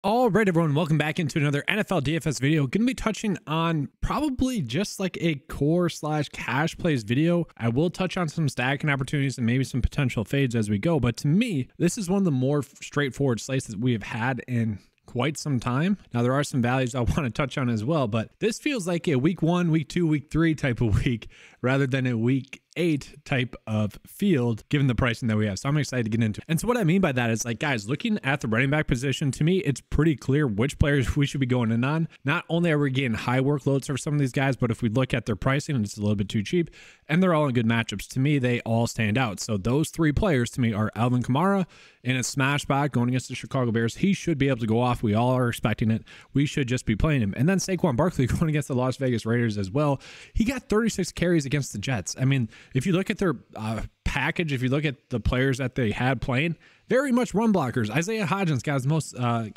All right, everyone, welcome back into another NFL DFS video. Going to be touching on probably just like a core slash cash plays video. I will touch on some stacking opportunities and maybe some potential fades as we go. But to me, this is one of the more straightforward slates that we have had in quite some time. Now, there are some values I want to touch on as well, but this feels like a week 1, week 2, week 3 type of week rather than a week 8 type of field given the pricing that we have. So I'm excited to get into it. And so what I mean by that is, like, guys, looking at the running back position, to me, it's pretty clear which players we should be going in on. Not only are we getting high workloads for some of these guys, but if we look at their pricing, it's a little bit too cheap and they're all in good matchups. To me, they all stand out. So those three players to me are Alvin Kamara in a smash spot going against the Chicago Bears. He should be able to go off. We all are expecting it. We should just be playing him. And then Saquon Barkley going against the Las Vegas Raiders as well. He got 36 carries against the Jets. I mean, if you look at their package, if you look at the players that they had playing, very much run blockers. Isaiah Hodgins got his most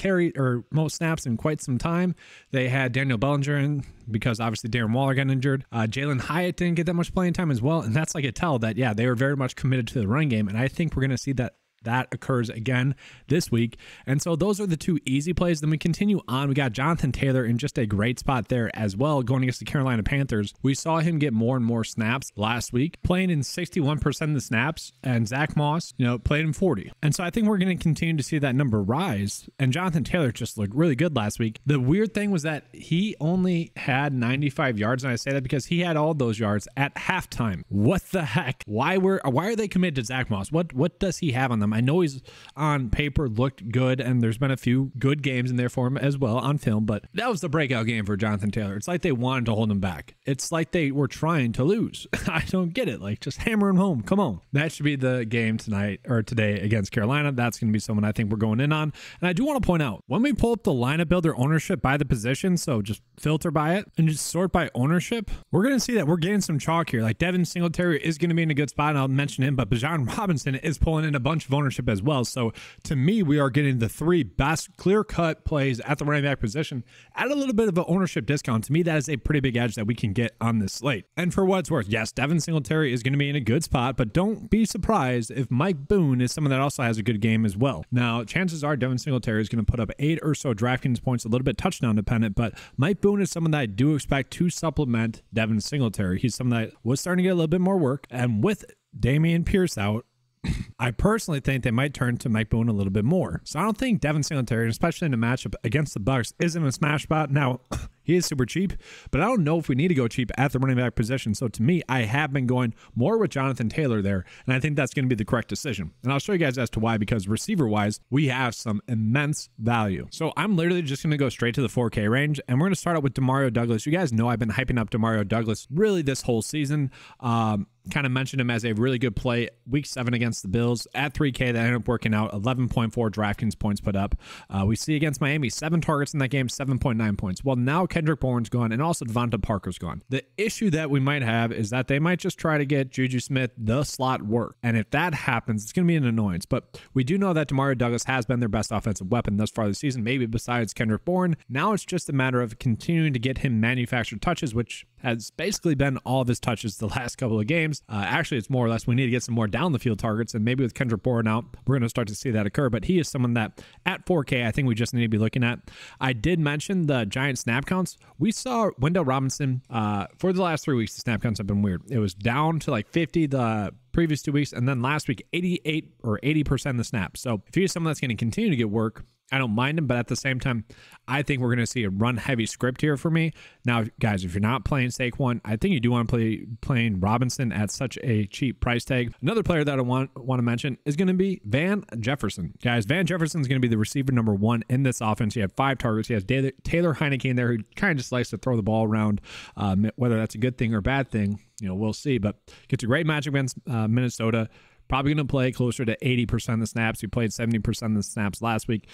most snaps in quite some time. They had Daniel Bellinger in because obviously Darren Waller got injured. Jalen Hyatt didn't get that much playing time as well. And that's like a tell that, yeah, they were very much committed to the run game. And I think we're going to see that occurs again this week. And so those are the two easy plays. Then we continue on. We got Jonathan Taylor in just a great spot there as well, going against the Carolina Panthers. We saw him get more and more snaps last week, playing in 61% of the snaps, and Zach Moss, played in 40. And so I think we're going to continue to see that number rise. And Jonathan Taylor just looked really good last week. The weird thing was that he only had 95 yards. And I say that because he had all those yards at halftime. What the heck? Why are they committed to Zach Moss? What does he have on them? I know he's on paper looked good, and there's been a few good games in there for him as well on film, but that was the breakout game for Jonathan Taylor. It's like they wanted to hold him back. It's like they were trying to lose. I don't get it. Like, just hammer him home. Come on. That should be the game tonight or today against Carolina. That's going to be someone I think we're going in on. And I do want to point out, when we pull up the lineup builder ownership by the position, so just filter by it and just sort by ownership, we're going to see that we're getting some chalk here. Like, Devin Singletary is going to be in a good spot, and I'll mention him, but Bijan Robinson is pulling in a bunch of ownership as well. So to me, we are getting the three best clear-cut plays at the running back position at a little bit of an ownership discount. To me, that is a pretty big edge that we can get on this slate. And for what it's worth, yes, Devin Singletary is going to be in a good spot, but don't be surprised if Mike Boone is someone that also has a good game as well. Now, chances are Devin Singletary is going to put up 8 or so DraftKings points, a little bit touchdown dependent, but Mike Boone is someone that I do expect to supplement Devin Singletary. He's someone that was starting to get a little bit more work, and with Dameon Pierce out, I personally think they might turn to Mike Boone a little bit more. So I don't think Devin Singletary, especially in a matchup against the Bucs, is in a smash spot. Now, he is super cheap, but I don't know if we need to go cheap at the running back position. So to me, I have been going more with Jonathan Taylor there, and I think that's going to be the correct decision. And I'll show you guys as to why, because receiver-wise, we have some immense value. So I'm literally just going to go straight to the 4K range, and we're going to start out with Demario Douglas. You guys know I've been hyping up Demario Douglas really this whole season. Kind of mentioned him as a really good play week 7 against the Bills at 3K. That ended up working out. 11.4 DraftKings points put up. We see against Miami, 7 targets in that game, 7.9 points. Well, now Kendrick Bourne's gone, and also Devonta Parker's gone. The issue that we might have is that they might just try to get Juju Smith the slot work. And if that happens, it's going to be an annoyance. But we do know that Demario Douglas has been their best offensive weapon thus far this season, maybe besides Kendrick Bourne. Now it's just a matter of continuing to get him manufactured touches, which has basically been all of his touches the last couple of games. Actually, it's more or less we need to get some more down the field targets, and maybe with Kendrick Bourne out, we're going to start to see that occur. But he is someone that at 4K, I think we just need to be looking at. I did mention the giant snap counts. We saw Wendell Robinson for the last 3 weeks. The snap counts have been weird. It was down to like 50 the previous 2 weeks, and then last week 88 or 80% of the snaps. So if he's someone that's going to continue to get work, I don't mind him, but at the same time, I think we're going to see a run-heavy script here for me. Now, guys, if you're not playing Saquon, I think you do want to playing Robinson at such a cheap price tag. Another player that I want to mention is going to be Van Jefferson. Guys, Van Jefferson is going to be the receiver number 1 in this offense. He had 5 targets. He has Taylor Heineke in there, who kind of just likes to throw the ball around. Whether that's a good thing or a bad thing, we'll see. But gets a great matchup against Minnesota. Probably going to play closer to 80% of the snaps. He played 70% of the snaps last week.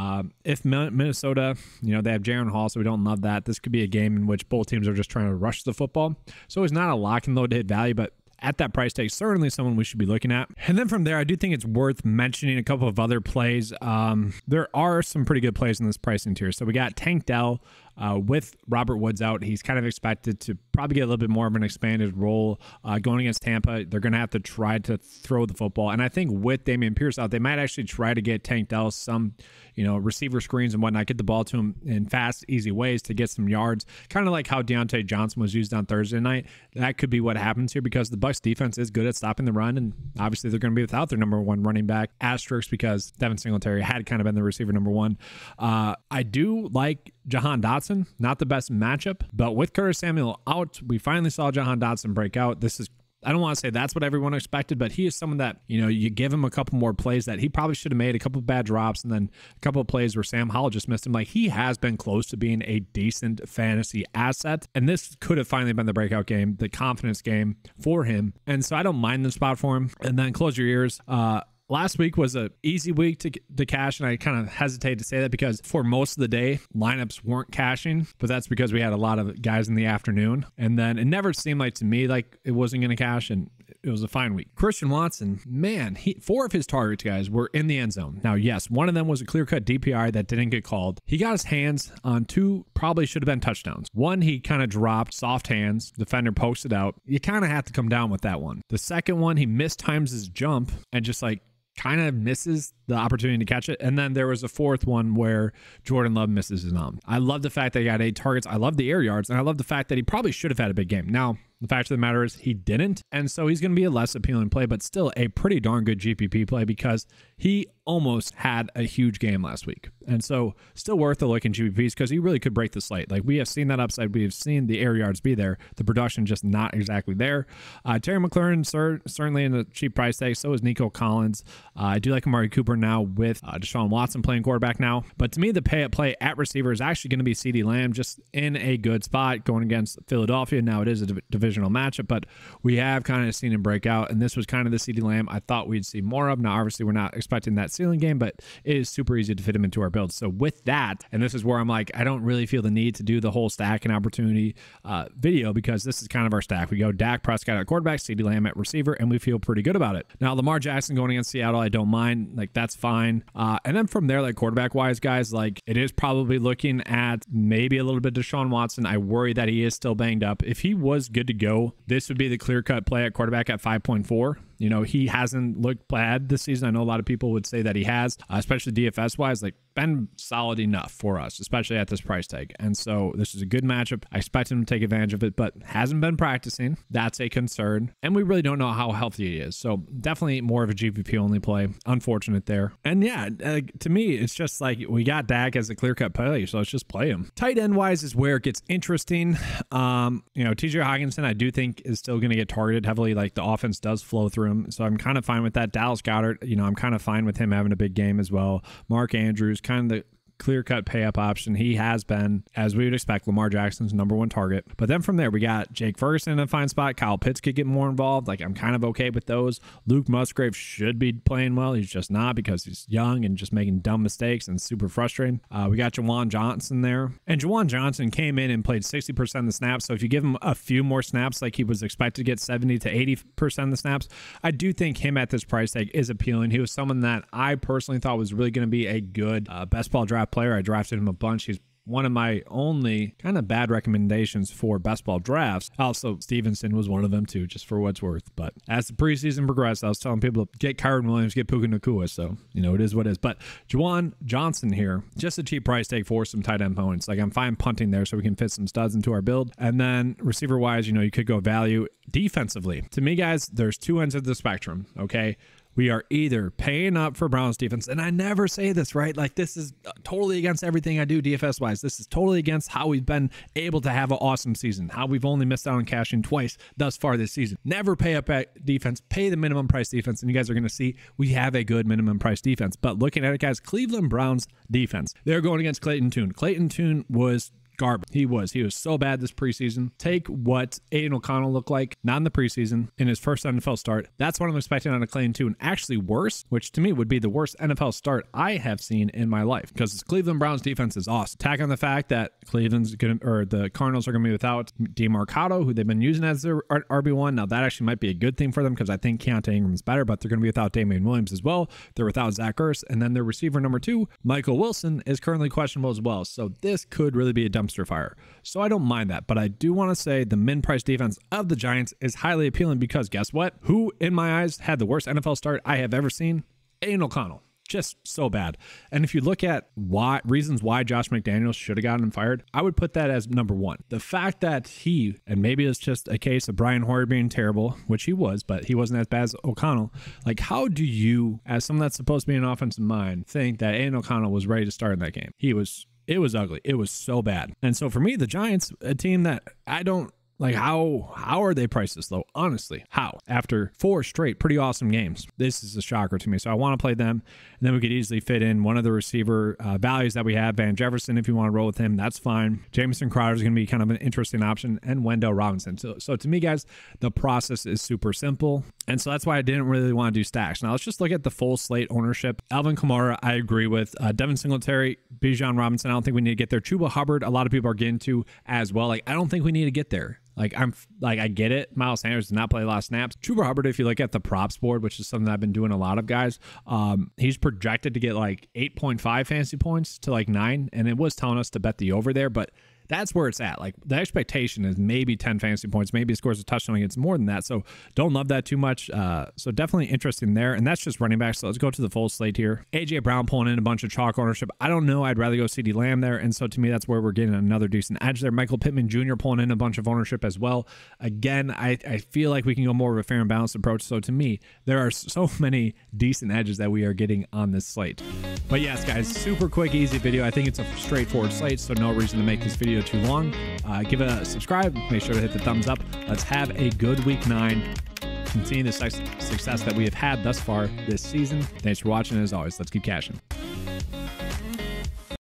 If Minnesota, they have Jaron Hall, so we don't love that. This could be a game in which both teams are just trying to rush the football. So it's not a lock and load to hit value, but at that price tag, certainly someone we should be looking at. And then from there, I do think it's worth mentioning a couple of other plays. There are some pretty good plays in this pricing tier. So we got Tank Dell with Robert Woods out, he's kind of expected to probably get a little bit more of an expanded role going against Tampa. They're going to have to try to throw the football. And I think with Dameon Pierce out, they might actually try to get Tank Dell some, receiver screens and whatnot, get the ball to him in fast, easy ways to get some yards. Kind of like how Deontay Johnson was used on Thursday night. That could be what happens here because the Bucs defense is good at stopping the run. And obviously they're going to be without their number one running back, asterisk, because Devin Singletary had kind of been the receiver number one. I do like Jahan Dotson, not the best matchup, but with Curtis Samuel out, we finally saw Jahan Dotson break out. I don't want to say that's what everyone expected, but he is someone that, you give him a couple more plays that he probably should have made, a couple of bad drops, and then a couple of plays where Sam Howell just missed him. Like, he has been close to being a decent fantasy asset, and this could have finally been the breakout game, the confidence game for him. And so I don't mind the spot for him. And then close your ears. Last week was an easy week to cash, and I kind of hesitate to say that because for most of the day, lineups weren't cashing, but that's because we had a lot of guys in the afternoon. And then it never seemed like to me like it wasn't going to cash, and it was a fine week. Christian Watson, man, 4 of his targets, guys, were in the end zone. Now, yes, one of them was a clear-cut DPI that didn't get called. He got his hands on 2 probably should have been touchdowns. One, he kind of dropped, soft hands, defender posted out. You kind of have to come down with that one. The second one, he mistimes his jump and just kind of misses the opportunity to catch it. And then there was a fourth one where Jordan Love misses his arm. I love the fact that he got 8 targets. I love the air yards, and I love the fact that he probably should have had a big game. Now, the fact of the matter is he didn't, and so he's going to be a less appealing play, but still a pretty darn good GPP play because he almost had a huge game last week. And so still worth a look in GPPs because he really could break the slate. Like, we have seen that upside. We have seen the air yards be there. The production just not exactly there. Terry McLaurin, certainly in a cheap price tag. So is Nico Collins. I do like Amari Cooper now with Deshaun Watson playing quarterback now. But to me, the play at receiver is actually going to be CeeDee Lamb, just in a good spot going against Philadelphia. Now, it is a divisional matchup, but we have kind of seen him break out, and this was kind of the CeeDee Lamb I thought we'd see more of. Now, obviously, we're not expecting that ceiling game, but it is super easy to fit him into our build. So with that, and this is where I'm like, I don't really feel the need to do the whole stack and opportunity video because this is kind of our stack. We go Dak Prescott at quarterback, CeeDee Lamb at receiver, and we feel pretty good about it. Now, Lamar Jackson going against Seattle, I don't mind. Like, that's fine. And then from there, like, quarterback-wise, guys, like, it is probably looking at maybe a little bit Deshaun Watson. I worry that he is still banged up. If he was good to go, this would be the clear-cut play at quarterback at 5.4. He hasn't looked bad this season. I know a lot of people would say that he has, especially DFS-wise, like, been solid enough for us, especially at this price tag. And so this is a good matchup. I expect him to take advantage of it, but hasn't been practicing. That's a concern. And we really don't know how healthy he is. So definitely more of a GPP only play. Unfortunate there. And yeah, to me, it's just like we got Dak as a clear-cut play, so let's just play him. Tight end-wise is where it gets interesting. TJ Hawkinson, I do think, is still going to get targeted heavily. Like, the offense does flow through him. So I'm kind of fine with that. Dallas Goedert, I'm kind of fine with him having a big game as well. Mark Andrews, kind of the clear-cut pay-up option. He has been, as we would expect, Lamar Jackson's number one target. But then from there, we got Jake Ferguson in a fine spot. Kyle Pitts could get more involved. Like, I'm kind of okay with those. Luke Musgrave should be playing well. He's just not because he's young and just making dumb mistakes and super frustrating. We got Juwan Johnson there. And Juwan Johnson came in and played 60% of the snaps. So if you give him a few more snaps, like he was expected to get 70 to 80% of the snaps, I do think him at this price tag is appealing. He was someone that I personally thought was really going to be a good best ball draft player. I drafted him a bunch. He's one of my only kind of bad recommendations for best ball drafts. Also, Stevenson was one of them too, just for what's worth. But as the preseason progressed, I was telling people to get Kyron Williams, get Puka Nacua. So, it is what it is. But Juwan Johnson here, just a cheap price tag for some tight end opponents. Like, I'm fine punting there so we can fit some studs into our build. And then receiver wise, you could go value defensively. To me, guys, there's 2 ends of the spectrum. Okay. We are either paying up for Browns defense, and I never say this, right? Like, this is totally against everything I do DFS-wise. This is totally against how we've been able to have an awesome season, how we've only missed out on cashing twice thus far this season. Never pay up at defense, pay the minimum price defense, and you guys are going to see we have a good minimum price defense. But looking at it, guys, Cleveland Browns defense, they're going against Clayton Tune. Clayton Tune was garbage. He was so bad this preseason. Take what Aiden O'Connell looked like, not in the preseason, in his first NFL start. That's what I'm expecting on a Clayton Tune. Actually worse, which to me would be the worst NFL start I have seen in my life, because the Cleveland Browns defense is awesome. Tack on the fact that the Cardinals are going to be without DeMarcado, who they've been using as their RB1. Now, that actually might be a good thing for them because I think Keontae Ingram's better, but they're going to be without Damian Williams as well. They're without Zach Ertz, and then their receiver number 2, Michael Wilson, is currently questionable as well. So this could really be a dump dumpster fire. So I don't mind that. But I do want to say the min price defense of the Giants is highly appealing because guess what? Who, in my eyes, had the worst NFL start I have ever seen? Aiden O'Connell. Just so bad. And if you look at reasons why Josh McDaniels should have gotten him fired, I would put that as number one. The fact that he, and maybe it's just a case of Brian Hoyer being terrible, which he was, but he wasn't as bad as O'Connell. Like, how do you, as someone that's supposed to be an offensive mind, think that Aiden O'Connell was ready to start in that game? It was ugly. It was so bad. And so for me, the Giants, a team that I don't, like, how are they priced this low? Honestly, how? After 4 straight pretty awesome games, this is a shocker to me. So I want to play them, and then we could easily fit in one of the receiver values that we have. Van Jefferson, if you want to roll with him, that's fine. Jamison Crowder is going to be kind of an interesting option, and Wendell Robinson. So to me, guys, the process is super simple, and so that's why I didn't really want to do stacks. Now let's just look at the full slate ownership. Alvin Kamara, I agree with. Devin Singletary, Bijan Robinson, I don't think we need to get there. Chuba Hubbard, a lot of people are getting to as well. Like, I don't think we need to get there. I get it. Miles Sanders did not play a lot of snaps. Chuba Hubbard, if you look at the props board, which is something that I've been doing a lot of, guys, he's projected to get like 8.5 fantasy points to like 9, and it was telling us to bet the over there, but that's where it's at. Like, the expectation is maybe 10 fantasy points. Maybe he scores a touchdown against more than that. So don't love that too much. So definitely interesting there. And that's just running back. So let's go to the full slate here. AJ Brown pulling in a bunch of chalk ownership. I don't know. I'd rather go CeeDee Lamb there. And so to me, that's where we're getting another decent edge there. Michael Pittman Jr. pulling in a bunch of ownership as well. Again, I feel like we can go more of a fair and balanced approach. So to me, there are so many decent edges that we are getting on this slate. But yes, guys, super quick, easy video. I think it's a straightforward slate, so no reason to make this video too long. Give it a subscribe. Make sure to hit the thumbs up. Let's have a good week 9. Continue the success that we have had thus far this season. Thanks for watching. As always, let's keep cashing.